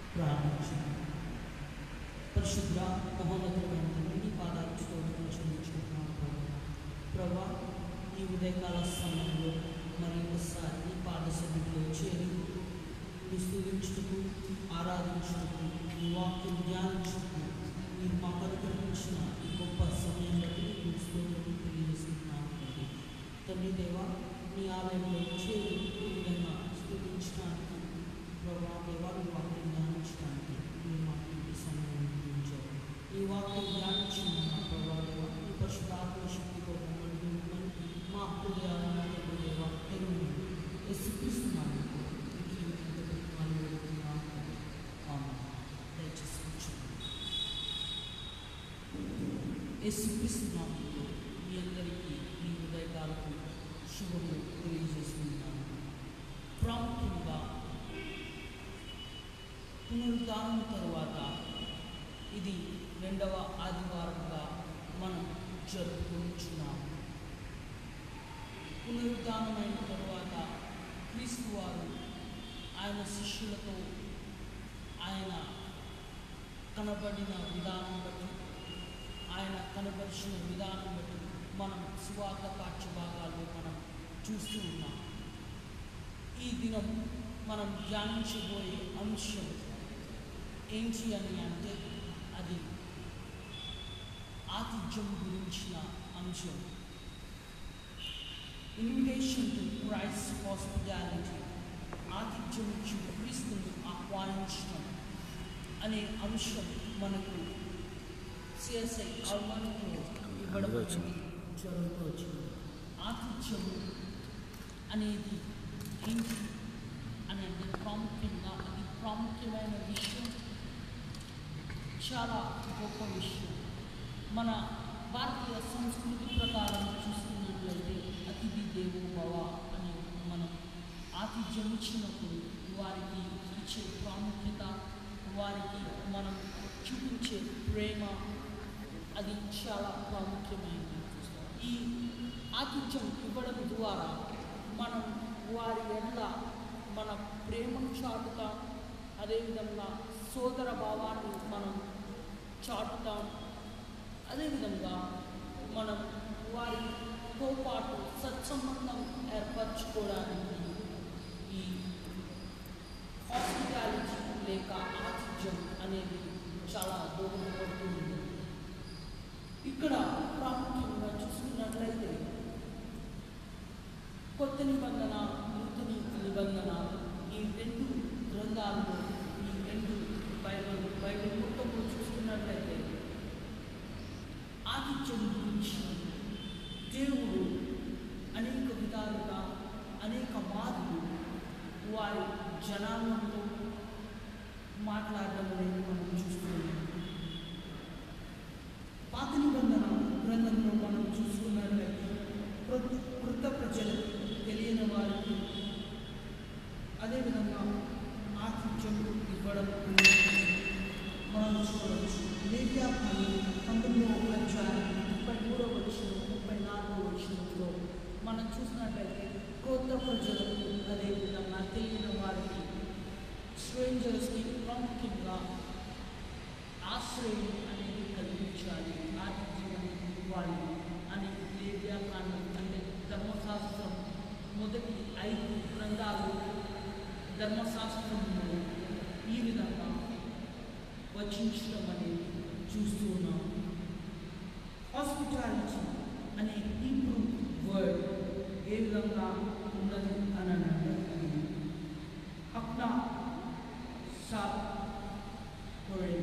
ప్రార్థించండి. పరిశుద్ధ మహోన్నతమైన తండ్రి, పాదాలు స్తోత్రం చెల్లించుకుంటున్నాను ప్రభా. ఈ ఉదయకాల సమయంలో మరి ఒకసారి నీ పాద సన్నిధిలో చేరి నీ స్తుతించుటకు, ఆరాధించుటకు, నీ వాక్యం ధ్యానించుటకు మీరు మాకు అనుగ్రహించిన ఈ గొప్ప సమయం బట్టి మీకు స్తోత్రం తెలియజేస్తున్నాను తండ్రి. దేవా, నీ ఆలయంలో చేరి ఈ విధంగా స్తుతించడానికి ప్రభా దేవా, నీ వాక్యం ధ్యానించడానికి మీరు మాకు ఈ సమయం అందించారు. ఈ వాక్యం ధ్యానించిన ప్రభా దేవా, ఈ పరిశుద్ధాత్మ శక్తితో మమ్మల్ని మా హృదయాలను దేవా తెరువు యేసుక్రీస్తున్నాను. యేసుక్రీస్తున్నాము మీ అందరికీ ఈ ఉదయకాలకు శుభము తెలియజేస్తున్నాను. ప్రాముఖ్యంగా పునరుద్ధానం తరువాత ఇది 2వ ఆదివారంగా మనం జరుపుకుంటున్నాము. పునరుద్ధానమైన తరువాత క్రీస్తు వారు ఆయన శిష్యులతో ఆయన కనబడిన విధానం బట్టి, ఆయన కనబరిచిన విధానం బట్టి మనం సువార్త పాఠ్య భాగాల్లో మనం చూస్తూ ఉన్నాం. ఈ దినం మనం ధ్యానించబోయే అంశం ఏంటి అని అంటే అది ఆతిథ్యం గురించిన అంశం. ఇన్విటేషన్ టు క్రైస్ట్ హాస్పిటాలిటీ, ఆతిథ్యం ఇచ్చి క్రీస్తుని ఆహ్వానించడం అనే అంశం మనకు CSI ఆల్మానిక్లో ఇవ్వడం జరుగుతూ వచ్చింది. ఆతిథ్యం అనేది ఏంటి అని అంటే ప్రాముఖ్యంగా అది ప్రాముఖ్యమైన విషయం, చాలా గొప్ప విషయం. మన భారతీయ సంస్కృతి ప్రకారం చూసుకున్నట్లయితే అతిథి దేవో భవ అని మనం ఆతిథ్యం ఇచ్చినప్పుడు వారికి ఇచ్చే ప్రాముఖ్యత, వారికి మనం చూపించే ప్రేమ అది చాలా ప్రాముఖ్యమైనది. ఈ ఆతిథ్యం ఇవ్వడం ద్వారా మనం వారి ఎడల మన ప్రేమను చాటుతాం, అదేవిధంగా సోదర భావాన్ని మనం చాటుతాం, అదేవిధంగా మనం వారితో పాటు సత్సంబంధం ఏర్పరచుకోవడానికి ఈ హాస్పిటాలిటీ లేక ఆతిథ్యం అనేది చాలా దోహదపడుతుంది. ఇక్కడ ప్రాముఖ్యంగా చూసుకున్నట్లయితే కొత్త నిబంధన, నూతన నిబంధన ఈ 2 గ్రంథాల్లో, ఈ 2 బైబిల్ మొత్తంలో చూసుకున్నట్లయితే ఆతిథ్యం గురించి దేవుడు అనేక విధాలుగా, అనేక మార్లు వారి జనాంగంతో మాట్లాడడం అనేది మనం చూస్తున్నాం. పాత నిబంధన గ్రంథంలో మనం చూసుకున్నట్లయితే కృత ప్రజలకు, తెలియని వారికి అదేవిధంగా ఆతిథ్యం ఇవ్వడం మనం చూడవచ్చు. లేవియాకాండం 19వ అధ్యాయం 33వ వచనం, 34వ వచనంలో మనం చూసినట్లయితే కొత్త ప్రజలకు, అదేవిధంగా తెలియని వారికి, స్ట్రేంజర్స్కి ప్రాముఖ్యంగా ఆశ్రయం అనేది కల్పించాలి, ఆతిథ్యం అనేది ఇవ్వాలి అని లేవియాకాండం అంటే ధర్మశాస్త్రం మొదటి 5 గ్రంథాలు ధర్మశాస్త్రంలో ఈ విధంగా వచించడం అనేది చూస్తూ ఉన్నాం. హాస్పిటాలిటీ అనే హీబ్రూ వర్డ్ ఏ విధంగా ఉన్నది అని అంటే హక్నా సాత్ కొరెన్,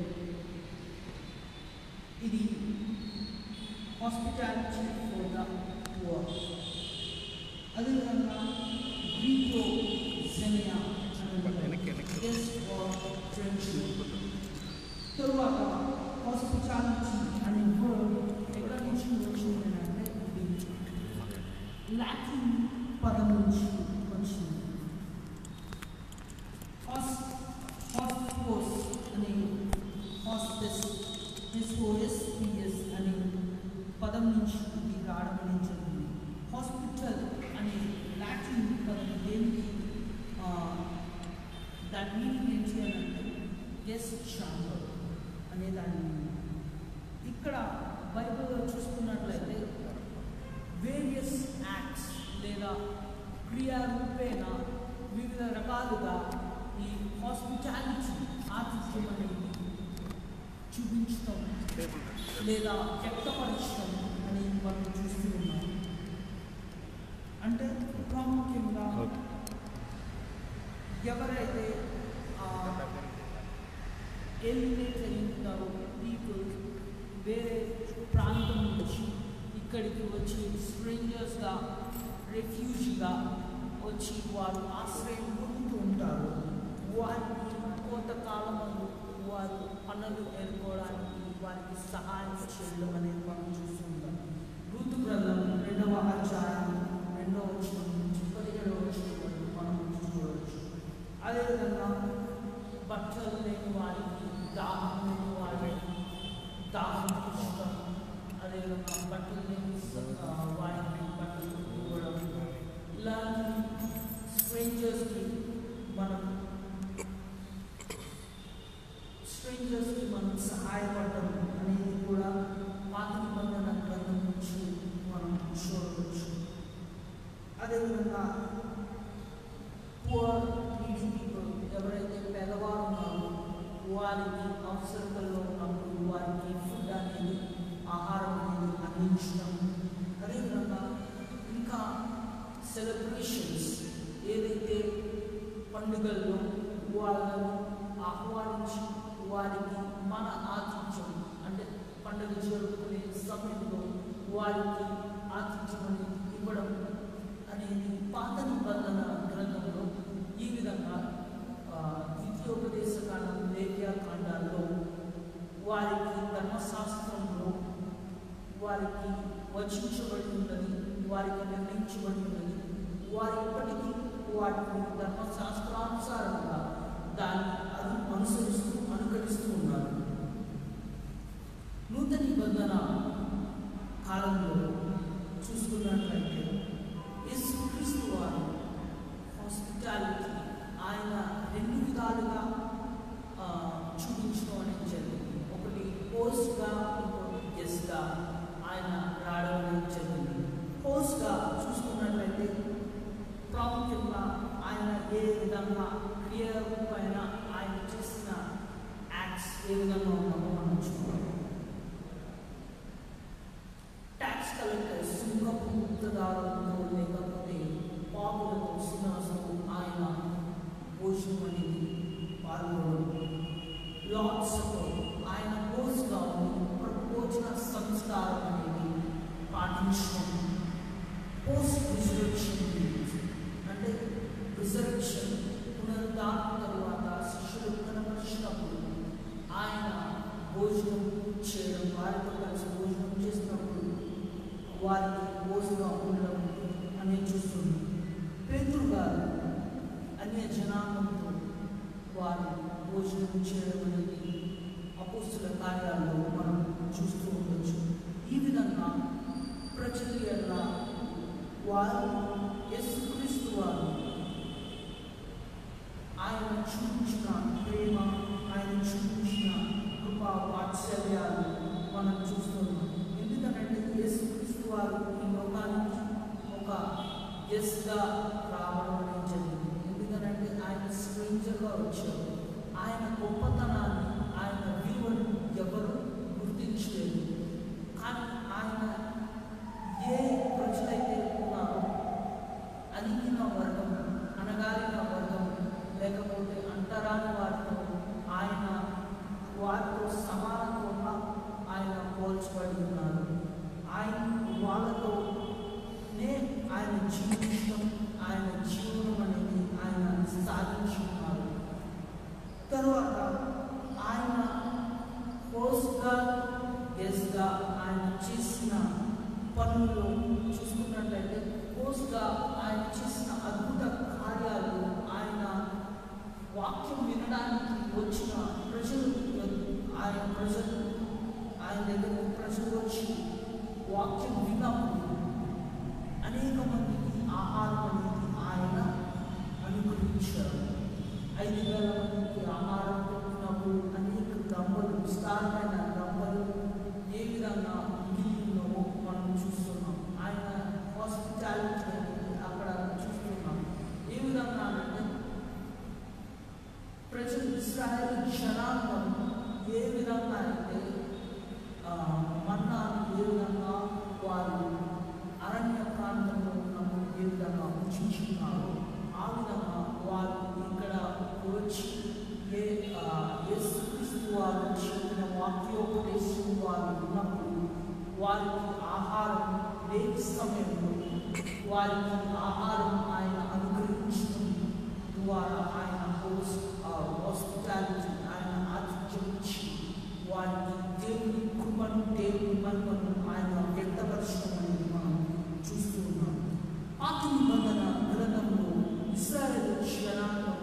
ఇది హాస్పిటాలిటీ ఫర్ ద పువర్. అదేవిధంగా గ్రీకో జెనియా తరువాత హాస్పిటాలిటీ అనే వర్డ్ ఎక్కడి నుంచి వచ్చింది అంటే లాటిన్ పదం నుంచి వచ్చింది. హాస్పిటోస్ అనే హాస్పిటస్ అనే పదం నుంచి ఇది రావడం అనేది జరిగింది. హాస్పిటల్ అనే లాటిన్ పదం దేనికి దాని మీనింగ్ ఏంటి అని అంటే గెస్ట్ ఛాంబర్ అనే దాన్ని ఇక్కడ బైబిల్లో చూసుకున్నట్లయితే వేరియస్ యాక్ట్స్ లేదా క్రియారూపేణ వివిధ రకాలుగా ఈ హాస్పిటాలిటీ ఆతిథ్యం అనేది చూపించడం లేదా వ్యక్తపరచడం అనేది మనం చూస్తూ ఉన్నాం. అంటే ప్రాముఖ్యంగా ఎవరైతే ఎలిమినేట్ అయి ఉంటారో పీపుల్ వేరే ప్రాంతం నుంచి ఇక్కడికి వచ్చి స్ట్రేంజర్స్గా రెఫ్యూజీగా వచ్చి వారు ఆశ్రయం పొందుతూ ఉంటారు. వారికి కొంతకాలం వారు పనులు ఎదుర్కోవడానికి వారికి సహాయం చేయడం అనేది మనం చూస్తుంటాం. ఋతు గ్రంథం 2వ అధ్యాయం 2వ వచనం నుంచి 17వ వచనం వరకు మనం చూడవచ్చు. అదేవిధంగా బట్టలు లేని వారికి, దాహం లేని వారికి దాహం తీర్చడం, అదేవిధంగా బట్టలు లేని వారికి బట్టలు ఇవ్వడం, ఇలాంటి స్ట్రేంజర్స్కి మనం సహాయపడడం అనేది కూడా పాత నిబంధన గ్రంథం నుంచి మనం చూడవచ్చు. అదేవిధంగా పూర్ నీడీ పీపుల్ ఎవరైతే పేదవారు ఉన్నారో వారికి అవసరతల్లో ఉన్నప్పుడు వారికి ఫుడ్ అనేది, ఆహారం అనేది అందించడం. అదేవిధంగా ఇంకా సెలబ్రేషన్స్ ఏదైతే పండుగల్లో వాళ్ళను ఆహ్వానించి వారికి మన ఆతిథ్యం అంటే పండుగ జరుపుకునే సమయంలో వారికి ఆతిథ్యం అనేది ఇవ్వడం అనేది పాత నిబంధన గ్రంథంలో ఈ విధంగా ద్వితీయోపదేశకాండం, లేవ్యాకాండాల్లో వారికి ధర్మశాస్త్రంలో వారికి వచించబడి ఉన్నది, వారికి నిర్ణయించబడి ఉన్నది. వారు ఇప్పటికీ వాటిని ధర్మశాస్త్రానుసారంగా దాన్ని అనుకరిస్తూ ఉన్నారు. నూతన నిబంధన కాలంలో చూసుకున్నట్లయితే యేసుక్రీస్తు వారు హాస్పిటాలిటీ ఆయన 2 విధాలుగా చూపించడం అనేది జరిగింది. ఒకటి హోస్ట్గా, ఇంకోటి గెస్ట్గా ఆయన రావడం అనేది జరిగింది. హోస్ట్గా చూసుకున్నట్లయితే ప్రాముఖ్యంగా ఆయన ఏ విధంగా క్రియరూపైన ఆయన చేసిన యాక్ట్స్ ఏ విధంగా ఉన్నామో మనం చూడాలి. ట్యాక్స్ కలెక్టర్స్, సుంకపు ముక్తదారులతో లేకపోతే పాపులతో సింహాసనం ఆయన భోజనం అనేది పాల్గొనడం. లార్డ్స్ ఆయన హోస్ట్గా భోజన సంస్కారం అనేది పాటించడం. పోస్ట్ రిజర్వేషన్ అంటే రిజర్వేషన్ పునరుద్ధానం తరువాత శిష్యులు కనపరిచినప్పుడు ఆయన భోజనం చేయడం, వారితో కలిసి భోజనం చేసినప్పుడు వారికి భోజనం ఉండడం అనేది చూస్తుంది. పేతురు గారు అన్య జనాంగంతో వారు భోజనం చేయడం అనేది అపోస్తుల కార్యాల్లో మనం చూస్తూ ఉండొచ్చు. ఈ విధంగా ప్రజలు ఎలా వారు యేసుక్రీస్తు వారు ఆయన చూపించిన ప్రేమ, ఆయన చూపించిన కృపా వాత్సల్యాలు మనం చూస్తున్నాం. ఎందుకంటే యేసుక్రీస్తు వారు ఈ లోకానికి ఒక గెస్ట్గా రావడం అనేది జరిగింది. ఎందుకంటే ఆయన స్ట్రేంజర్గా వచ్చారు. ఆయన గొప్పతనాన్ని, ఆయన విలువను ఎవరు గుర్తించలేదు. కానీ ఆయన ఏ ప్రజలైతే ఉన్నారో అణిగిన వర్గం, అనగారిన వర్గం, లేకపోతే అంటరాని వారితో ఆయన వారితో సమానంగా ఆయన పోల్చబడి ఉన్నారు. ఆయన వాళ్ళతోనే ఆయన జీవితం, ఆయన జీవనం అనేది ఆయన సాధించి ఉన్నారు. తర్వాత ఆయన హోస్ట్గా, గెస్ట్గా ఆయన చేసిన పనుల్లో చూసుకున్నట్లయితే హోస్ట్గా ఆయన చేసిన అద్భుత కార్యాలు, ఆయన వాక్యం వినడానికి వచ్చిన ప్రజలు, ఆయన దగ్గరికి ప్రజలు వచ్చి వాక్యం విన్నప్పుడు అనేక మందికి ఆహారం అనేది ఆయన అనుగ్రహించారు. 5,000 మందికి ఆహారం పెట్టినప్పుడు ఇశ్రాయేలు జనాంగం ఏ విధంగా అయితే మన్నాను ఏ విధంగా వారు అరణ్య ప్రాంతంలో ఉన్నప్పుడు ఏ విధంగా ఉంచుకున్నారో ఆ విధంగా వారు ఇక్కడ వచ్చి యేసుక్రీస్తు వారు చెప్పిన వాక్యోపదేశం వారు ఉన్నప్పుడు వారికి ఆహారం లేని సమయంలో వారికి ఆహారం ఆయన అనుగ్రహించడం ద్వారా ఆయన హాస్పిటాలిటీ ఆయన ఆతిథ్యం ఇచ్చి వారికి దేవుని కృపను దేవుని మహిమను ఆయన వ్యక్తపరచడం అనేది మనం చూస్తూ ఉన్నాం. పాత నిబంధన గ్రంథంలో ఇశ్రాయేలు జనాంగం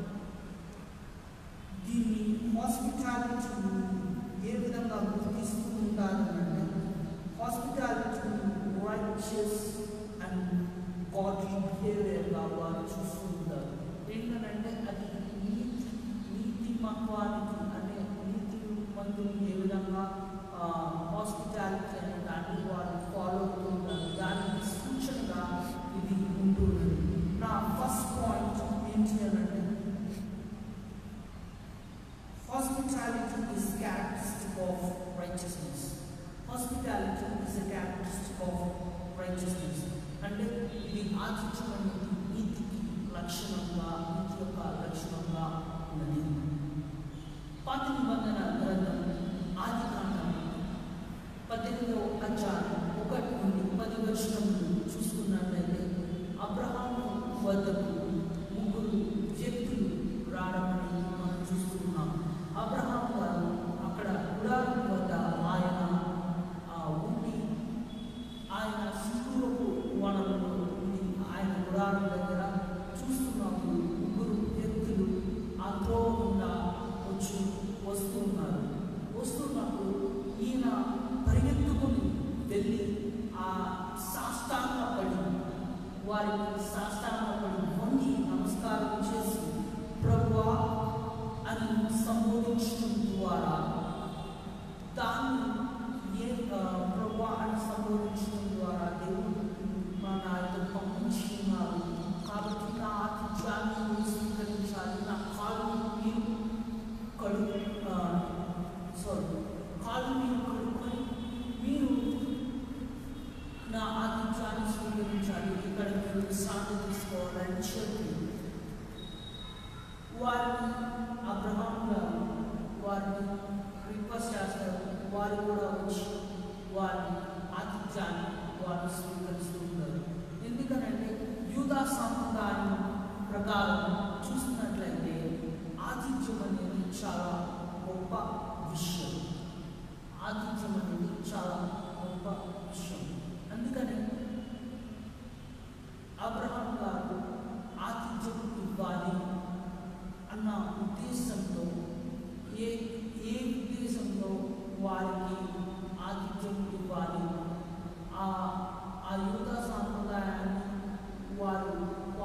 దీన్ని హాస్పిటాలిటీని ఏ విధంగా గుర్తిస్తూ ఉంటారంటే హాస్పిటాలిటీ రైచియస్ అండ్ గాడ్లీ బిహేవియర్గా వారు చూస్తూ ఉంటారు. ఏంటంటే అది నీతి మత్వానికి అంటే నీతి మందులు ఏ విధంగా హాస్పిటాలిటీ అనే దాన్ని వారు ఫాలో అవుతూ ఉంటారు. దానికి సూచనగా ఇది ఉంటుంది. నా ఫస్ట్ పాయింట్ ఏంటి అంటే hospitality is characteristic of righteousness. Hospitality is a characteristic of righteousness. అంటే ఇది ఆతిథ్యం అనేది నీతికి లక్షణంగా నీతి యొక్క లక్షణంగా ఉన్నది. పాత నిబంధన గ్రంథం ఆదికాండం 18వ అధ్యాయం 1 నుండి 10 వచనములు చూసుకున్నట్లయితే అబ్రహాము వద్దకు 3 వ్యక్తులు రావడమని మనం చూస్తున్నాం. అబ్రహాం గారు అక్కడ గుడారం వద్ద ఆయన ఉండి ఆయన శిశువులకు వనంలో ఉండి ఆయన గుడారం దగ్గర చూస్తున్నప్పుడు 3 వ్యక్తులు ఆ త్రోవ గుండా వస్తున్నప్పుడు ఈయన పరిగెత్తుకుని వెళ్ళి ఆ సాష్టాంగపడి వారికి సాష్టాంగపడి వంగి నమస్కారం చేసి ప్రభువా అని సంబోధించడం ద్వారా దాన్ని ప్రభువా అని సంబోధించడం ద్వారా దేవుడు నా యొక్క పంపించుకున్నారు కాబట్టి నా ఆతిథ్యాన్ని స్వీకరించాలి. నా కాళ్ళు మీరు కడుక్కొని మీరు నా ఆతిథ్యాన్ని స్వీకరించాలి. ఇక్కడ మీరు విశ్రాంతి తీసుకోవాలని చెప్పి వారిని అబ్రహాం గారు వారిని రిక్వెస్ట్ చేస్తారు. వారు కూడా వచ్చి వారి ఆతిథ్యాన్ని వారు స్వీకరిస్తుంటారు. ఎందుకనంటే యూదా సాంప్రదాయం ప్రకారం చూసినట్లయితే ఆతిథ్యం అనేది చాలా గొప్ప విషయం. ఆతిథ్యం అనేది చాలా గొప్ప విషయం. అందుకని అబ్రహాం గారు ఆతిథ్యం ఇవ్వాలి అన్న ఉద్దేశంతో ఏ ఉద్దేశంలో వారికి ఆతిథ్యం ఇవ్వాలి ఆ యూదా సాంప్రదాయాన్ని వారు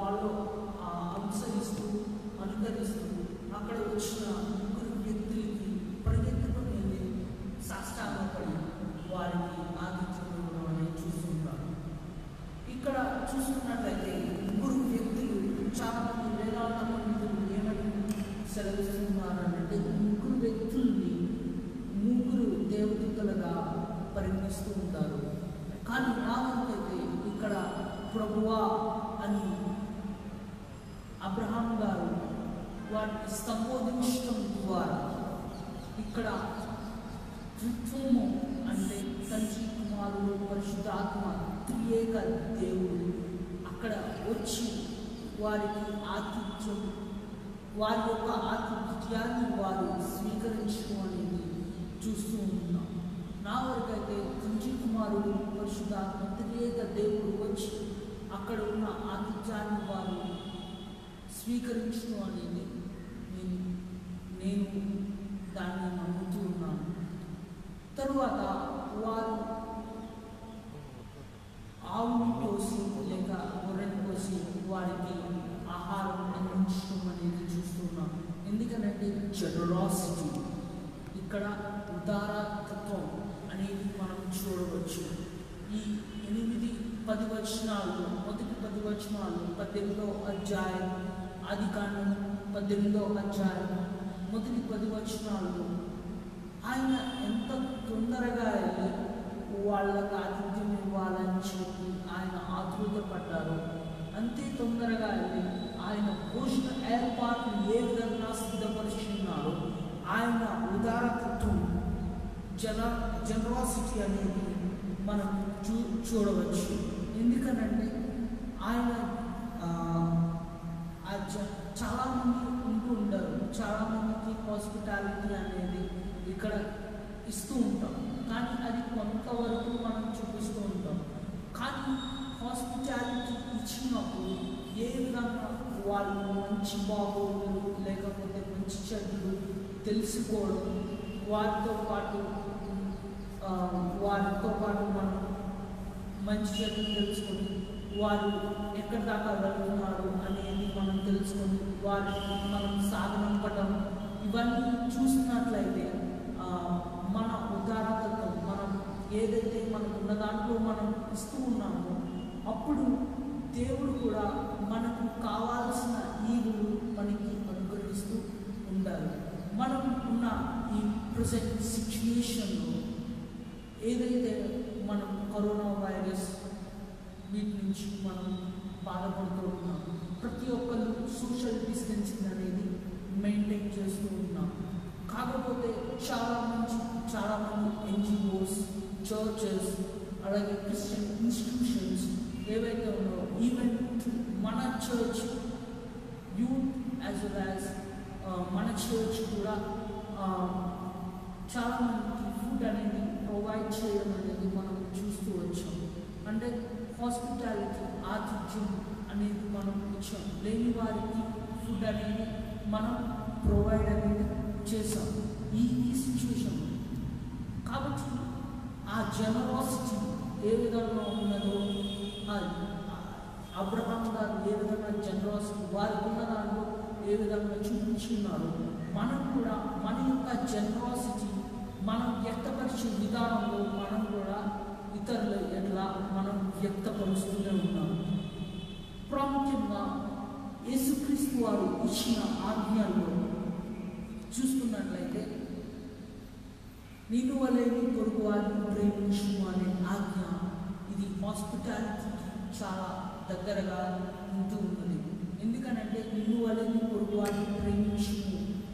అనుకరిస్తూ అక్కడ వచ్చిన 3 వ్యక్తులకి పరిగెత్తుకుని వెళ్ళి సాష్టాంగపడి వారికి ఆతిథ్యం ఇవ్వడం అనేది చూస్తుంటారు. ఇక్కడ చూసుకున్నట్లయితే 3 వ్యక్తులు చాలా మంది వేలాది పండితులు ఏమని సెలవిస్తున్నారంటే 3 వ్యక్తుల్ని 3 దేవదూతలుగా పరిగణిస్తూ ఉంటారు. కానీ నాకైతే ఇక్కడ ప్రభువా అని అబ్రహాం గారు వాటిని సంబోధించడం ద్వారా ఇక్కడ త్రిత్వము అంటే తండ్రి కుమారుడు పరిశుద్ధాత్మ త్రియేక దేవుడు అక్కడ వచ్చి వారికి ఆతిథ్యం వారి యొక్క ఆతిథ్యాన్ని వారు స్వీకరించడం అనేది చూస్తూ ఉంటున్నాం. నా వరకైతే తండ్రి కుమారుడు పరిశుద్ధాత్మ త్రియేక దేవుడు వచ్చి అక్కడ ఉన్న ఆతిథ్యాన్ని వారు స్వీకరించడం అనేది నేను దాన్ని నమ్ముతూ ఉన్నాను. తరువాత వారు ఆవుని కోసి లేక గొర్రెని కోసి వారికి ఆహారం అందించడం అనేది చూస్తున్నాం. ఎందుకంటే జనరాసిటీ ఇక్కడ ఉదారతత్వం అనేది మనం చూడవచ్చు. ఈ 8-10 వచనాలు మొదటి 10 వచనాలు 18వ అధ్యాయం ఆదికాండం 18వ అధ్యాయం 1 వాళ్ళకి ఆతిథ్యం ఇవ్వాలని చెప్పి ఆయన ఆతృత పడ్డారు. అంతే తొందరగా వెళ్ళి ఆయన భోజన ఏర్పాట్లు ఏ విధంగా సిద్ధపరుచున్నారో ఆయన ఉదారతత్వం జనరాసిటీ అనేది మనం చూడవచ్చు. ఎందుకనంటే ఆయన చాలామంది ఉంటూ ఉంటారు, చాలామందికి హాస్పిటాలిటీ అనేది ఇక్కడ ఇస్తూ ఉంటాం, కానీ అది కొంతవరకు మనం చూపిస్తూ ఉంటాం. కానీ హాస్పిటాలిటీ ఇచ్చినప్పుడు ఏ విధంగా వాళ్ళు మంచి బాగోగులు లేకపోతే మంచి చెడ్డలు తెలుసుకోవడం, వారితో పాటు మనం మంచి చెడ్డలు తెలుసుకొని వారు ఎక్కడి దాకా వెళ్తున్నారు అనేది మనం తెలుసుకొని వారిని మనం సాగనంపడం, ఇవన్నీ చూసినట్లయితే మన ఉదారతతో మనం ఏదైతే మనకు ఉన్న దాంట్లో మనం ఇస్తూ ఉన్నామో అప్పుడు దేవుడు కూడా మనకు కావాల్సిన ఈవులు మనకి అనుగ్రహిస్తూ ఉండాలి. మనం ఉన్న ఈ ప్రజెంట్ సిచ్యువేషన్లో ఏదైతే మనం కరోనా వైరస్ వీటి నుంచి మనం బాధపడుతూ ఉన్నాం, ప్రతి ఒక్కరు సోషల్ డిస్టెన్సింగ్ అనేది మెయింటైన్ చేస్తూ ఉన్నాం. కాకపోతే చాలామంది ఎన్జిఓస్, చర్చెస్, అలాగే క్రిస్టియన్ ఇన్స్టిట్యూషన్స్ ఏవైతే ఉన్నాయో, ఈవెన్ మన church youth as well as మన చర్చ్ కూడా చాలామందికి ఫుడ్ అనేది ప్రొవైడ్ చేయడం అనేది మనం చూస్తూ వచ్చాం. అంటే హాస్పిటాలిటీ ఆతిథ్యం అనేది మనం ఇచ్చాం, లేని వారికి ఫుడ్ అనేది మనం ప్రొవైడ్ అనేది చేసాం ఈ సిచ్యువేషన్. కాబట్టి ఆ జనరాసిటీ ఏ విధంగా ఉన్నదో, అబ్రహాం గారు ఏ విధంగా జనరాసిటీ వారికి ఉన్న దాంట్లో ఏ విధంగా చూపించున్నారో, మనం కూడా మన యొక్క జనరాసిటీ మనం వ్యక్తపరిచే విధానంలో మనం కూడా ఇతరుల ఎట్లా మనం వ్యక్తపరుస్తూనే ఉన్నాం. ప్రాముఖ్యంగా యేసుక్రీస్తు వారు ఇచ్చిన ఆజ్ఞల్లో చూసుకున్నట్లయితే నిన్ను వలె నీ పొరుగు వారిని ప్రేమించుము అనే ఆజ్ఞ, ఇది హాస్పిటాలిటీకి చాలా దగ్గరగా ఉంటూ ఉన్నది. ఎందుకనంటే నిన్ను వలె నీ పొరుగు వారిని ప్రేమించుము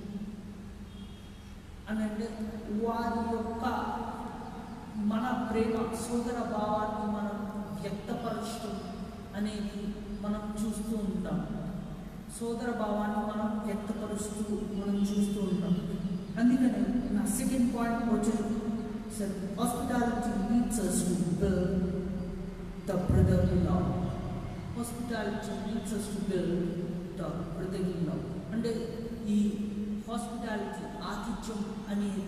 అని అంటే వారి యొక్క మన ప్రేమ సోదర భావాన్ని మనం వ్యక్తపరచడం అనేది మనం చూస్తూ ఉంటాం. సోదర భావాన్ని మనం వ్యక్తపరుస్తూ మనం చూస్తూ ఉంటాం. అందుకని నా సెకండ్ పాయింట్ వచ్చేసి hospitality leads us to build the brotherly love. Hospitality leads us to build the brotherly love. అంటే ఈ హాస్పిటాలిటీ ఆతిథ్యం అనేది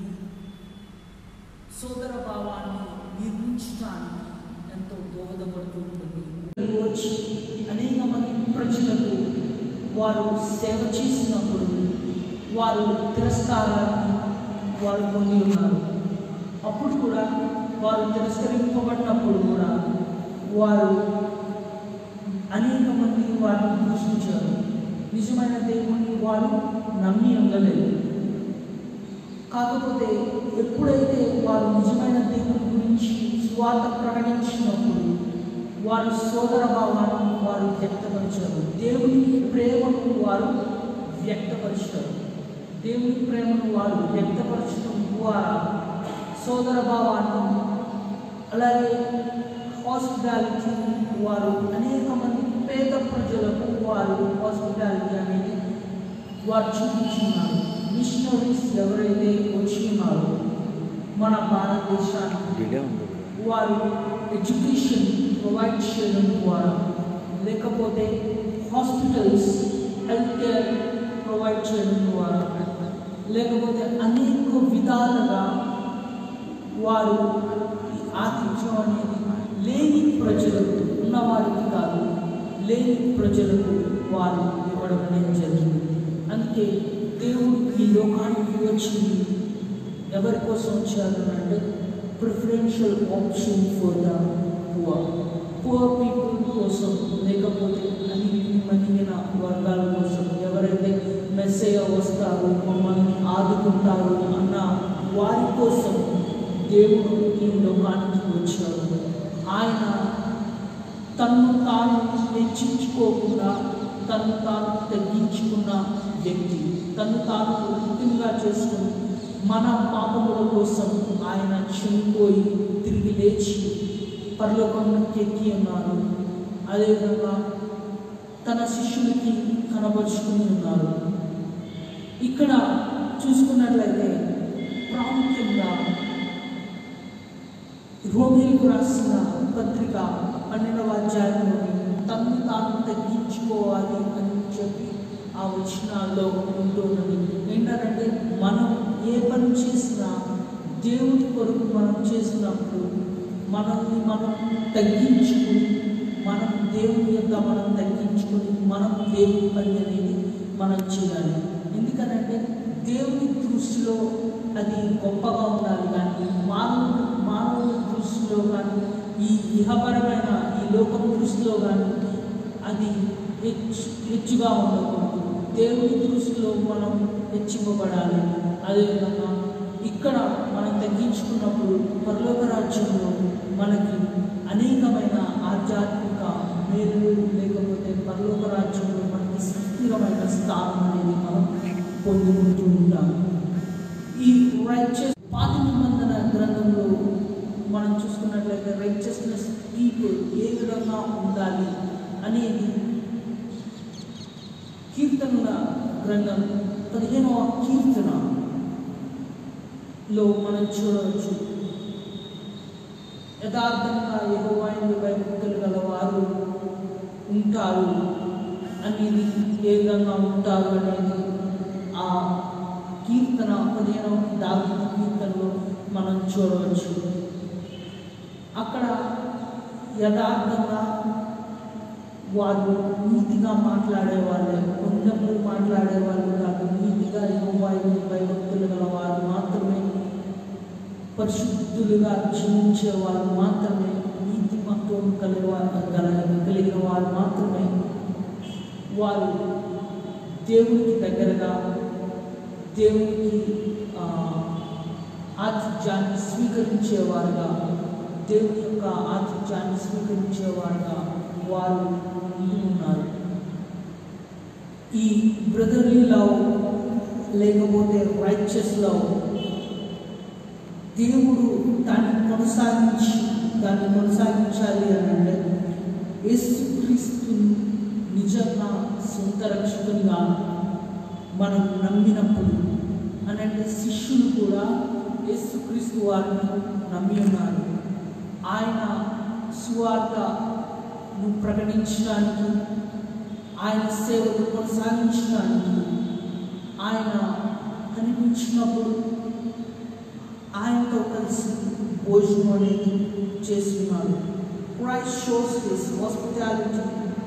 సోదర భావాన్ని నిర్మించడానికి ఎంతో దోహదపడుతూ ఉంటుంది. వచ్చి అనేక మంది ప్రజలకు వారు సేవ చేసినప్పుడు వారు తిరస్కారాన్ని వారు పొంది ఉన్నారు. అప్పుడు కూడా వారు తిరస్కరింపబడినప్పుడు కూడా వారు అనేక మంది వారిని దూషించారు. నిజమైన దేవుణ్ణి వారు నమ్మి ఉండలేదు. కాకపోతే ఎప్పుడైతే వారు నిజమైన దేవుని గురించి స్వార్థ ప్రకటించినప్పుడు వారు సోదర భావాన్ని వారు వ్యక్తపరిచారు. దేవుని ప్రేమను వారు వ్యక్తపరిచారు. దేవుని ప్రేమను వారు వ్యక్తపరచడం ద్వారా సోదర భావాన్ని, అలాగే హాస్పిటాలిటీ వారు అనేక మంది పేద ప్రజలకు వారు హాస్పిటాలిటీ అనేది వారు చూపించున్నారు. మిషనరీస్ ఎవరైతే వచ్చి ఉన్నారో మన భారతదేశానికి వారు ఎడ్యుకేషన్ ప్రొవైడ్ చేయడం ద్వారా, లేకపోతే హాస్పిటల్స్ హెల్త్ కేర్ ప్రొవైడ్ చేయడం ద్వారా, లేకపోతే అనేక విధాలుగా వారు ఈ ఆతిథ్యం అనేది లేని ప్రజలకు, ఉన్నవారికి కాదు లేని ప్రజలకు వారు ఇవ్వడం అనేది జరిగింది. అందుకే దేవుడు ఈ లోకానికి వచ్చి ఎవరి కోసం వచ్చారు అంటే preferential option for the poor people కోసం, లేకపోతే అణిగిన వర్గాల కోసం, ఎవరైతే మెస్సయ్య వస్తారు మమ్మల్ని ఆదుకుంటారు అన్న వారి కోసం దేవుడు ఈ లోకానికి వచ్చాడు. ఆయన తన్ను తాను హెచ్చించుకోకుండా తను తాను తగ్గించుకున్న వ్యక్తి. తను తాను వృత్తిగా చేసుకుని మన పాపముల కోసం ఆయన చనిపోయి తిరిగి లేచి పరలోకంలోకి ఎక్కి ఉన్నారు. అదేవిధంగా తన శిష్యులకి కనబరుచుకుని ఉన్నారు. ఇక్కడ చూసుకున్నట్లయితే ప్రాముఖ్యంగా రోమీయులకు రాసిన పత్రిక 12వ అధ్యాయంలోని తను తాను తగ్గించుకోవాలి అని చెప్పి ఆ వచనాల్లో ఉంటున్నది. ఏంటంటే మనం ఏ పని చేసినా దేవుడి కొరకు మనం చేసినప్పుడు మనల్ని మనం తగ్గించుకుని మనం దేవుని యొక్క మనం తగ్గించుకుని మనం దేవుని పని అనేది మనం చేయాలి. ఎందుకనంటే దేవుని దృష్టిలో అది గొప్పగా ఉండాలి, కానీ మానవుల దృష్టిలో కానీ ఈ ఇహపరమైన ఈ లోకం దృష్టిలో కానీ అది హెచ్చుగా ఉండకూడదు. దేవుని దృష్టిలో మనం హెచ్చింపబడాలి. అదేవిధంగా ఇక్కడ మనం తగ్గించుకున్నప్పుడు పరలోక రాజ్యంలో మనకి అనేకమైన ఆధ్యాత్మిక మేలు, లేకపోతే పరలోక రాజ్యంలో మనకి సుస్థిరమైన స్థానం అనేది మనం పొందుకుంటూ ఉంటాం. ఈ పాత నిబంధన గ్రంథంలో మనం చూసుకున్నట్లయితే రైచియస్నెస్ పీపుల్ ఏ విధంగా ఉండాలి అనేది కీర్తనల గ్రంథం 15వ కీర్తనలో మనం చూడవచ్చు. యథార్థంగా యెహోవాయందు భయభక్తులు గలవారు ఉంటారు అనేది ఏ విధంగా ఉంటారు అనేది ఆ కీర్తన 15వ దావీదు కీర్తనలో మనం చూడవచ్చు. అక్కడ యథార్థంగా వారు నీతిగా మాట్లాడేవాళ్ళే, కొండములు మాట్లాడేవాళ్ళు కాదు. నీతిగా యెహోవాయందు భయభక్తులు గలవారు మాత్రమే, పరిశుద్ధులుగా జీవించే వారు మాత్రమే, నీతిమత్వం కలిగిన వారు మాత్రమే వారు దేవునికి దగ్గరగా, దేవునికి ఆతిథ్యాన్ని స్వీకరించేవారుగా, దేవుని యొక్క ఆతిథ్యాన్ని స్వీకరించేవారుగా వారు ఉన్నారు. ఈ బ్రదర్లీ లవ్ లేకపోతే రైచియస్ లవ్ దేవుడు దాన్ని కొనసాగించాలి అని అంటే యేసుక్రీస్తుని నిజంగా సొంత రక్షకునిగా మనం నమ్మినప్పుడు అని అంటే శిష్యులు కూడా యేసుక్రీస్తు వారిని నమ్మి ఉన్నారు. ఆయన సువార్తను ప్రకటించడానికి, ఆయన సేవను కొనసాగించడానికి ఆయన కనిపించినప్పుడు ఆయనతో కలిసి భోజనం అనేది చేస్తున్నారు. Christ shows his hospitality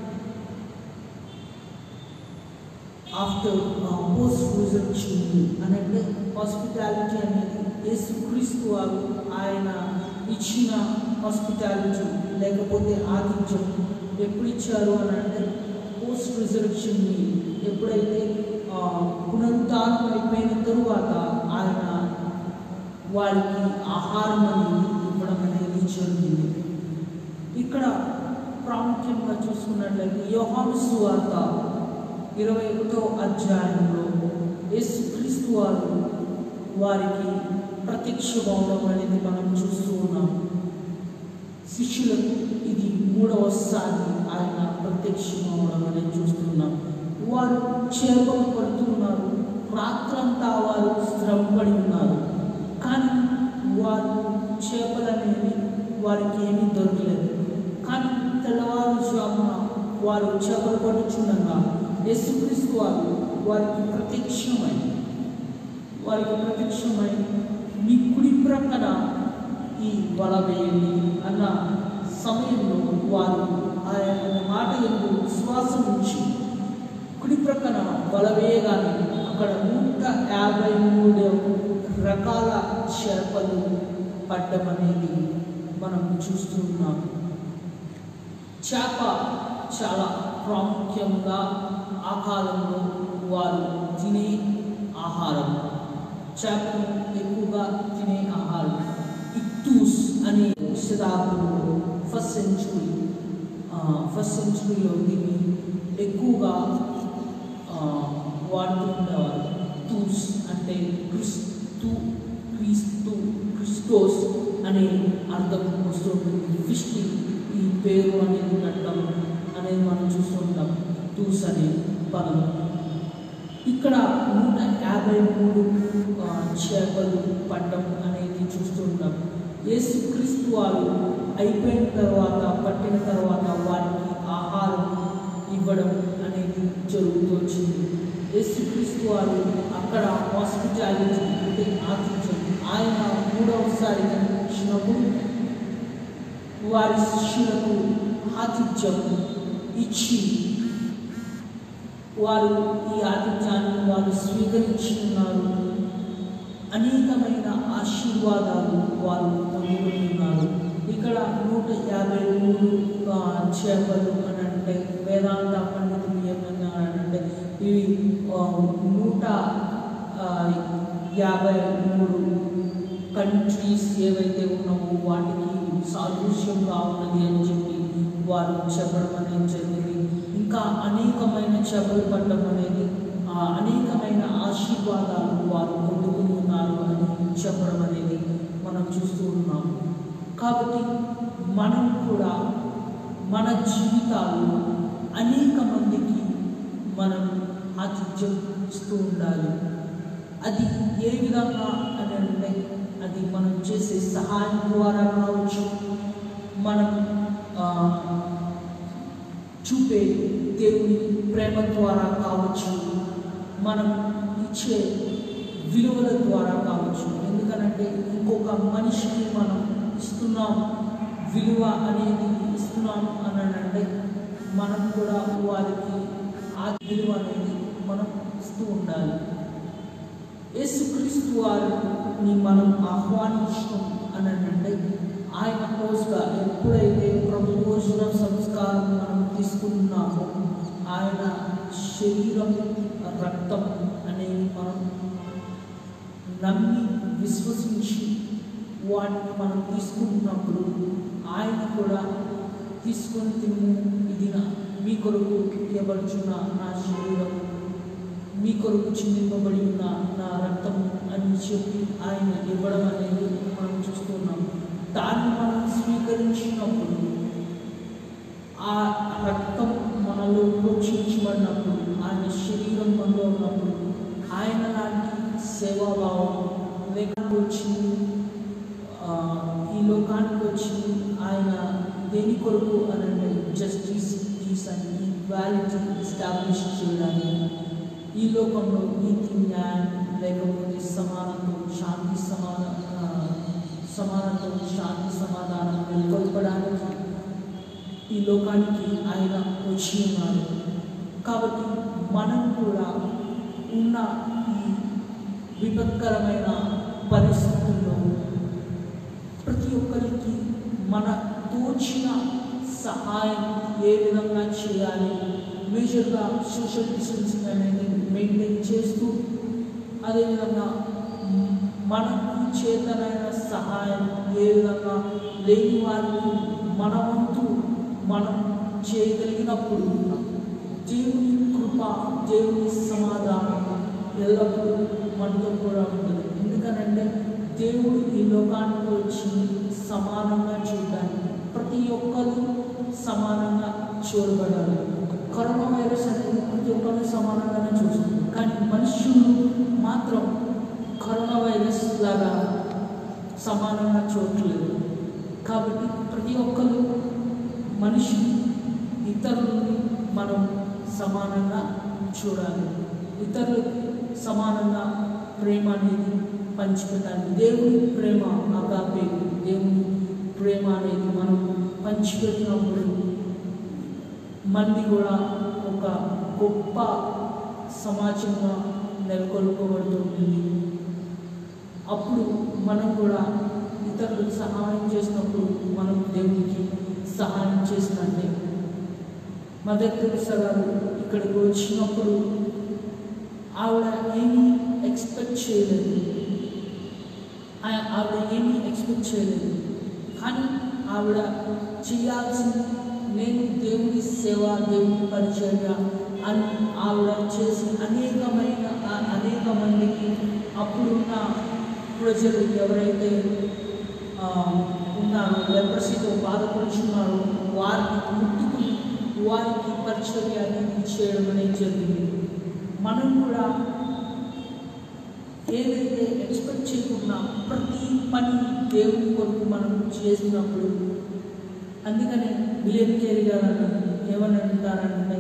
after post reservation అని అంటే హాస్పిటాలిటీ అనేది యేసుక్రీస్తు వారు ఆయన ఇచ్చిన హాస్పిటాలిటీ లేకపోతే ఆతిథ్యం ఎప్పుడు ఇచ్చారు అని అంటే పోస్ట్ రిజర్వేషన్ని ఎప్పుడైతే పునరుద్ధానం అయిపోయిన తరువాత ఆయన వారికి ఆహారం అనేది ఇవ్వడం అనేది జరిగింది. ఇక్కడ ప్రాముఖ్యంగా చూసుకున్నట్లయితే యోహాను సువార్త 21వ అధ్యాయంలో యేసుక్రీస్తు వారు వారికి ప్రత్యక్షమవడం అనేది మనం చూస్తూ ఉన్నాం. శిష్యులకు ఇది 3వసారి ఆయన ప్రత్యక్షమవడం అనేది చూస్తున్నాం. వారు చేపలు పడుతున్నారు, రాత్రంతా వారు శ్రమపడి ఉన్నారు, కానీ వారు చేపలనేవి వారికి ఏమీ దొరకలేదు. కానీ తెల్లవారుజామున వారు చేపలు పడుచుండగా యేసుక్రీస్తు వారు వారికి ప్రత్యక్షమై మీ కుడి ప్రక్కన ఈ వల వేయండి అన్న సమయంలో వారు ఆయన మాట ఎందు విశ్వాసం ఉంచి కుడి ప్రక్కన వల వేయగానే అక్కడ 153 రకాల చేపలు పడ్డం అనేది మనం చూస్తూ ఉన్నాం. చేప చాలా ప్రాముఖ్యంగా ఆ కాలంలో వారు తినే ఆహారం, చేపను ఎక్కువగా తినే ఆహారం. టూస్ అనే శతాబ్దంలో ఫస్ట్ సెంచురీలో దీన్ని ఎక్కువగా వాడుతూ ఉండేవారు. టూస్ అంటే క్రిస్టోస్ అనే అర్థం వస్తుంటుంది. ఫిష్కి ఈ పేరు అనేది ఉండటం అనేది మనం చూస్తుంటాం. టూస్ అనే పదం ఇక్కడ 153 చేపలు పట్టడం అనేది చూస్తుంటాం. యేసుక్రీస్తు వారు అయిపోయిన తర్వాత పట్టిన తర్వాత వారికి ఆహారం ఇవ్వడం అనేది జరుగుతూ వచ్చింది. యేసుక్రీస్తు వారు అక్కడ హాస్పిటాలిటీ అంటే ఆతిథ్యం ఆయన 3వసారి కనిపించినప్పుడు వారి శిష్యులకు ఆతిథ్యం ఇచ్చి వారు ఈ ఆతిథ్యాన్ని వారు స్వీకరించి ఉన్నారు. అనేకమైన ఆశీర్వాదాలు వారు పొందుకుంటున్నారు. ఇక్కడ 153 చేపలు అని అంటే వేదాంత పండితులు ఏమన్నారంటే ఇవి 153 కంట్రీస్ ఏవైతే ఉన్నావో వాటికి సాదృశ్యంగా ఉన్నది అని చెప్పి వారు చెప్పడం అనేది జరిగింది. ఇంకా అనేకమైన చేపలు పట్టడం అనేది అనేకమైన ఆశీర్వాదాలు వారు పొందుకుంటున్నారు అని చెప్పడం అనేది మనం చూస్తూ ఉన్నాము. కాబట్టి మనం కూడా మన జీవితాల్లో అనేక మందికి మనం ఆతిథ్యం ఇస్తూ ఉండాలి. అది ఏ విధంగా అని అంటే అది మనం చేసే సహాయం ద్వారా కావచ్చు, మనం చూపే దేవుని ప్రేమ ద్వారా కావచ్చు, మనం ఇచ్చే విలువల ద్వారా కావచ్చు. ఎందుకనంటే ఇంకొక మనిషికి మనం ఇస్తున్నాం విలువ అనేది ఇస్తున్నాం అని అంటే మనం కూడా వారికి ఆ విలువ అనేది మనం ఇస్తూ ఉండాలి. యేసుక్రీస్తు వారిని మనం ఆహ్వానించడం అని అంటే ఆయన కోసగా ఎప్పుడైతే ప్రభు భోజన సంస్కారం మనం తీసుకుంటున్నామో ఆయన శరీరం రక్తం అనేది మనం నమ్మి విశ్వసించి వాటిని మనం తీసుకుంటున్నప్పుడు ఆయన కూడా తీసుకొని తిని ఇది మీ కొరకు ఇవ్వబడుచున్న నా శరీరం, మీ కొరకు చిందింపబడి ఉన్న నా రక్తం అని చెప్పి ఆయన ఇవ్వడం అనేది మనం చూస్తున్నాం. దాన్ని మనం స్వీకరించినప్పుడు ఆ రక్తం మనలో ప్రోక్షించబడినప్పుడు ఆయన శరీరం మనలో ఉన్నప్పుడు ఆయన లాంటి సేవాభావం లేఖకు వచ్చి ఈ లోకానికి వచ్చి ఆయన దేని కొరకు అని అంటే justice, peace and equality establish చేయడానికి ఈ లోకంలో నీతి న్యాయం లేకపోతే సమానత్వం శాంతి సమాధానం నెలకొల్పడానికి ఈ లోకానికి ఆయన వచ్చి ఉన్నారు. కాబట్టి మనం కూడా ఉన్న ఈ విపత్కరమైన పరిస్థితుల్లో ప్రతి ఒక్కరికి మన తోచిన సహాయం ఏ విధంగా చేయాలి, మేజర్గా సోషల్ డిస్టెన్సింగ్ అనేది మెయింటైన్ చేస్తూ అదేవిధంగా మనకు చేతనైన సహాయం ఏ విధంగా లేని వారికి మన వంతు మనం చేయగలిగినప్పుడు దేవుని కృప దేవుని సమాధానం ఎల్లప్పుడూ మనతో కూడా ఉంటుంది. ఎందుకనంటే దేవుడు ఈ లోకానికి వచ్చి సమానంగా చూడడానికి ప్రతి ఒక్కరు సమానంగా చూడబడాలి. కరోనా వైరస్ అనేది ప్రతి ఒక్కరిని సమానంగానే చూస్తుంది, కానీ మనుషులు మాత్రం కరోనా వైరస్ లాగా సమానంగా చూడట్లేదు. కాబట్టి ప్రతి ఒక్కరు మనిషి ఇతరులని మనం సమానంగా చూడాలి, ఇతరులకి సమానంగా ప్రేమ అనేది పంచిపెట్టాలి. దేవుని ప్రేమ అగాపే, దేవుని ప్రేమ అనేది మనం పంచిపెట్టినప్పుడు మంది కూడా ఒక గొప్ప సమాజంగా నెలకొల్పబడుతుంది. అప్పుడు మనం కూడా ఇతరులకు సహాయం చేసినప్పుడు మనం దేవునికి సహాయం చేసినట్టే. మదర్ తెరెసా గారు ఇక్కడికి వచ్చినప్పుడు ఆవిడ ఏమీ ఎక్స్పెక్ట్ చేయలేదు. ఆవిడ ఏమీ ఎక్స్పెక్ట్ చేయలేదు. కానీ ఆవిడ చేయాల్సింది నేను దేవుని సేవ, దేవుని పరిచర్య అని ఆవిడ చేసి అనేక మందికి అప్పుడున్న ప్రజలు ఎవరైతే ఉన్నారో, లెప్రసీతో బాధపడుచున్నారో వారిని ముట్టుకుని వారికి పరిచర్య అనేది చేయడం అనేది జరిగింది. మనం కూడా ఏదైతే ఎక్స్పెక్ట్ చేయకుండా ప్రతి పని దేవుని కొరకు మనం చేసినప్పుడు, అందుకనే విలియం కేరీ గారు ఏమని అంటారంటే,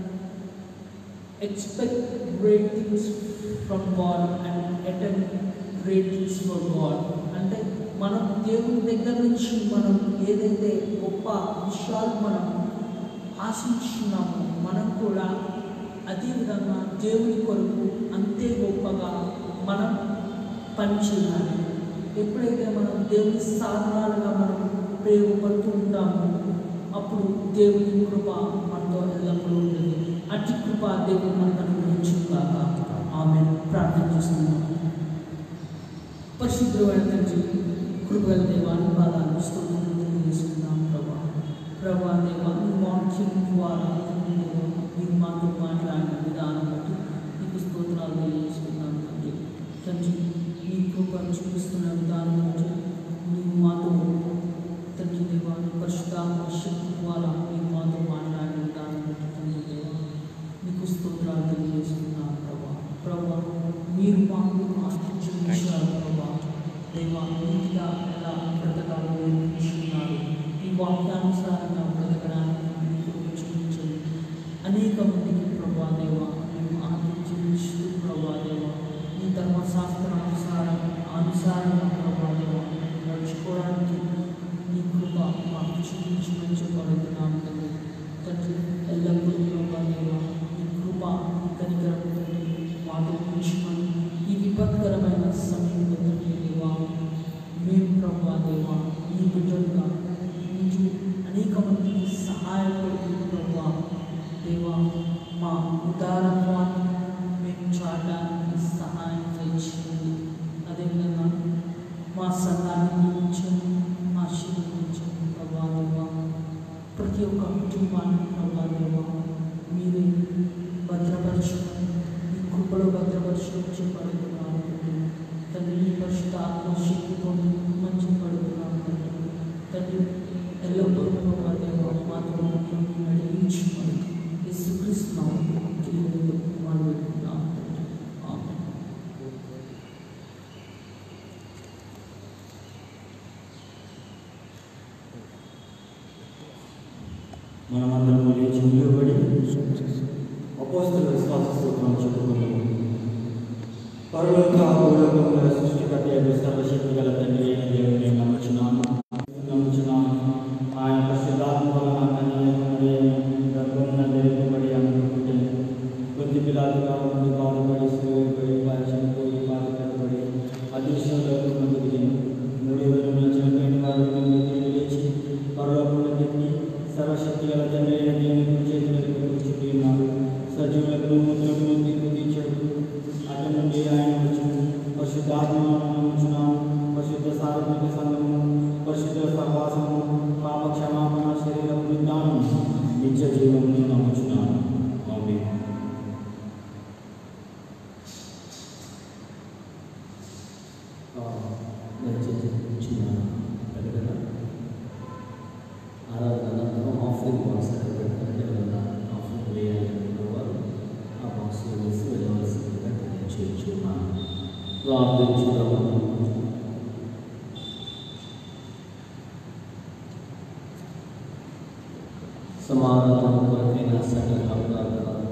expect great things from God and attend great things for God. అంటే మనం దేవుని దగ్గర నుంచి మనం ఏదైతే గొప్ప విషయాలు మనం ఆశించున్నామో మనం కూడా అదేవిధంగా దేవుని కొరకు అంతే గొప్పగా మనం పనిచేయాలి. ఎప్పుడైతే మనం దేవుని సాధనాలుగా మనం ఉపయోగపడుతూ ఉంటామో అప్పుడు దేవుని కృప మనతో ఎల్లప్పుడూ ఉంటుంది. అట్టి కృప దేవుని మనకు అనుగ్రహించుగాక. ఆమె ప్రార్థన చేస్తున్నాం. పరిశుద్ధమైన తండ్రి, కృపగల దేవాన్ని పాదాలు స్తోత్రం తెలియజేస్తున్నాం. ప్రభా దేవ, వాక్యం ద్వారా మీరు మాతో మాట్లాడిన విధానం బట్టి నీకు స్తోత్రాలు తెలియజేస్తున్నాం. తండ్రి నీ కృపను చూపిస్తున్న విధానం బట్టి నువ్వు మాతో తండ్రి దేవ పరిశుద్ధాత్మ శక్తి ద్వారా మీరు మాతో మాట్లాడిన విధానం బట్టి తండ్రి దేవ నీకు స్తోత్రాలు తెలియజేస్తున్నాం. ప్రభా మీరు మాకు ఆశించిన విషయాలు ప్రభా దేవ నీతిగా ఎలా బ్రతకాలో నేర్పించుకున్నారు. ఈ వాక్యానుసారంగా బ్రతకడానికి మీకు చూపించండి. అనేక మందికి ప్రభా దేవ మేము ఆలోచించు ప్రభా దేవ ఈ ధర్మశాస్త్రానుసారంగా ప్రభా దేవ నడుచుకోవడానికి నీ కృప మాకు చూపించమని చెప్పబడుతున్నాము. తండ్రి ఎల్లప్పుడూ ప్రభా దేవ ఈ కృప కనికరం మాతో ఉంచుమని ఈ విపత్కరమైన సమయంలో తండ్రి దేవ మేము ప్రభా దేవ ఈ బిడ్డలుగా మీకు అనేక మందికి సహాయపడుతూ ప్రభా దేవ మా ఉదారత్వాన్ని మేము చాటడానికి సహాయం చేయండి. అదేవిధంగా మా సంఘాన్ని ఉంచండి, ఆశీర్వదించండి ప్రభా దేవ. ప్రతి ఒక్క కుటుంబాన్ని ప్రభా దేవ మీరే భద్రపరచుకొని మీ కృపలో భద్రపరచుకొని చెప్పబడుతున్నాను తండ్రి. మీ పరిశుద్ధ ఆత్మశక్తితో మంచి పడుతున్నాను తండ్రి. ఎల్లప్పుడూ ప్రభా దేవ మాతో నడిపించుకొని యేసుక్రీస్తు నామములో మొదలుపెట్టుకున్నాము. ఆమేన్. మనమందరం లేచి నిలబడి అపోస్తలుల విశ్వాస సూత్రం చెప్పుకున్నాము. పరలోక భూలోకముల సృష్టికర్త సర్వశక్తి గల తండ్రి అయిన దేవుని నమ్ముచున్నాము. ఆయన పరిశుద్ధాత్మ వలన గర్భమున ధరింపబడి అనుకుంటే కొద్ది పిల్లలుగా ముందు బాధపడి శ్రీపడి చనిపోయి బాధ కట్టబడి అదృశ్యంలో ముందుకు మూడు రోజుల చనిపోయిన వారు తిరిగి లేచి పరలోకంలో తిరిగి సర్వశక్తి గల తండ్రి అయిన దేవుని చేతులకు కూర్చుండి ఉన్నారు. సజీవులకు ముద్రకును తీర్పు తీర్చాడు. అటు నుండి ఆయన వచ్చి పరిశుద్ధాత్మను నమ్ముచున్నాము. పరిశుద్ధ సార్వత్రిక సంఘము, పరిశుద్ధ సహవాసము, పాప క్షమాపణ, శరీర పునరుద్ధానం, నిత్య జీవమును నమ్ముచున్నాము. ఆమేన్. ఆరాధన ఆఫరింగ్ బాక్స్ అక్కడ పెట్టిన ఆఫరింగ్ వేయాలనుకున్న వారు ఆ బాక్స్లో వేసి వెళ్ళవలసిందిగా తెలియచేస్తున్నాను. ప్రార్థించుదాము. సమాధానం కొరకైన సకల అవకాశాలు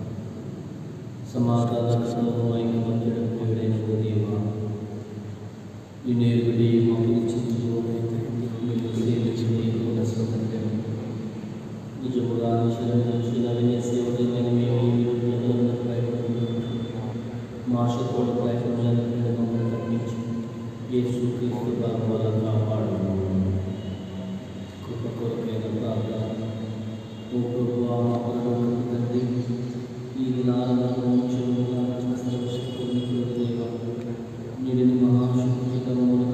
సమాధానంలో ఐకమత్యడం దేవుడైన దేవ వినేరుడి మమ్మల్ని నిజముగా శిలవిని సేవకమైన మేము మా శత్రువుల ప్రయత్నాలను మమ్మల్ని తప్పించి యేసు క్రీస్తు గారి వల్ల కాపాడము. కృప కొరకైన ప్రార్థన. ఓ ప్రభువా, మా పరలోకపు తండ్రి, ఈ దినాలను సర్వశక్తుని దేవ, నిడిని మహాశక్తికరములు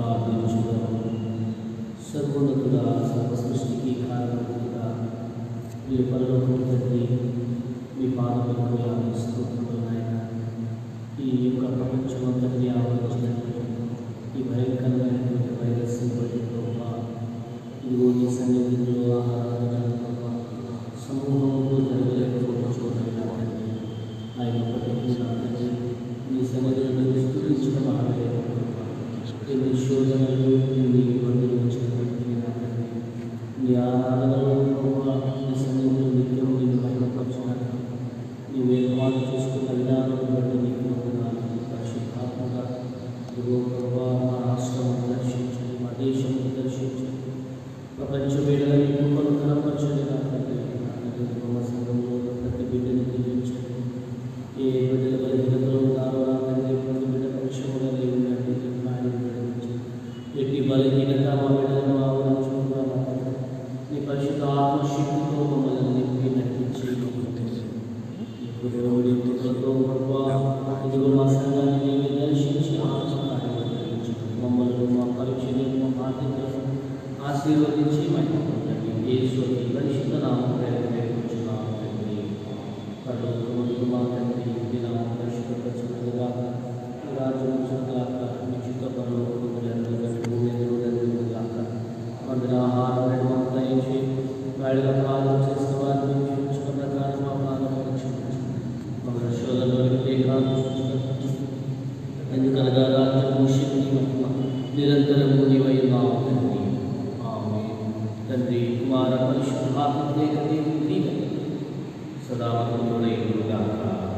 ప్రార్థించుదాము. సర్వోన్నతుడా, సర్వ సృష్టికి కారణముగా మీ పరలోకం తండ్రి, మీ పాదములకు స్తోత్రములు నాయన. ఈ యొక్క ప్రపంచమంతటిని ఆవరించినటువంటి ఈ భయంకరమైనటువంటి వైరస్ బట్టి ప్రభావ ఇదిగో నీ సన్నిధిలో ఆహారాన్ని సమూహంలో జరగలేకపోవడం చూడండి. అయినప్పటికీ నా తండ్రి నీ సన్నిధిలో విస్తరించడం ఆగలేకపోతున్నాను. ఎన్ని శోధనలు, ఎన్ని ఇబ్బందులు వచ్చినప్పటికీ నా తండ్రి నీ ఆరాధనలో నీ సన్నిధిలో నిత్యం నేను బయటపరచడానికి నీవు ఏర్పాటు చేసుకున్న విధానం బట్టి నీకు పరిశుద్ధాత్మగా ఇదిగో ప్రభావ మా రాష్ట్రాన్ని దర్శించండి, మా దేశాన్ని దర్శించండి, ప్రపంచ బిడ్డల కృపను కనపరచండి. నా తండ్రి మా సంఘంలో ప్రతి బిడ్డను దీవించండి. ఏ బిడ్డల బలహీనతలో ఉన్నారో నా తండ్రి ప్రతి బిడ్డ పక్షముగా లేవునండి. ఎట్టి బలహీనత మా బిడ్డలను ఆవరించుకున్నామా నీ పరిశుద్ధ ఆత్మశక్తితో మమ్మల్ని నింపి నటించి ఇదిగో మా సంఘాన్ని నీవే దర్శించి మమ్మల్ని మా పరీక్షలను మా బాధ్యతలను ఆశీర్వదించి మహిమపొందండి. యేసుని పరిశుద్ధ నామమున వేడుకొనుచున్నాము తండ్రి. పరలోకమందు మా తండ్రి, నీ నామము పరిశుద్ధపరచబడుగాక, నీ రాజ్యము వచ్చుగాక, నీ చిత్త పరలోకమందు నెరవేరుగాక, భూమి మీద నెరవేరుగాక. మందిర ఆహారం మాకు దయచేయి. గాడిగా పాదం చేసిన వారిని క్షమించిన ప్రకారం మా పాదములను క్షమించండి. మమ్మల్ని శోధనలోకి ఎందుకనగా రాజ్యము, శక్తి, మహిమ నిరంతరము నీవై ఉన్నావు తండ్రి. ఆమేన్. తండ్రి, కుమార పరిశుద్ధాత్మ దేవుని దీవెన సదా మనతో ఉండుగాక.